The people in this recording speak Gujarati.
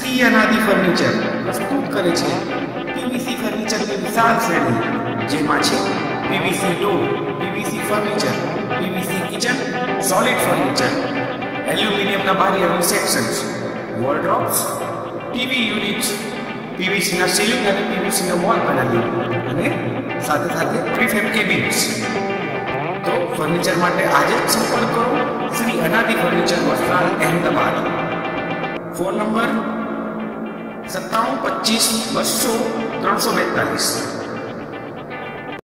શ્રી અનાદી ફર્નિચર પ્રસ્તુત કરે છે પીવીસી ફર્નિચરની વિશાળ શ્રેણી, જેમાં છે PVC door, PVC furniture, PVC kitchen, solid furniture, એલ્યુમિનિયમના barrier sections, wardrobes, TV units, પીવીસીના સીલિંગ અને પીવીસીના વોલ પેનલિંગ અને સાથે સાથે પ્રીફેબ કેબિન્સ. તો ફર્નિચર માટે આજે જ સંપર્ક કરો Shri Anadi furniture Vastral Ahmedabad. Phone number 9725 200 342.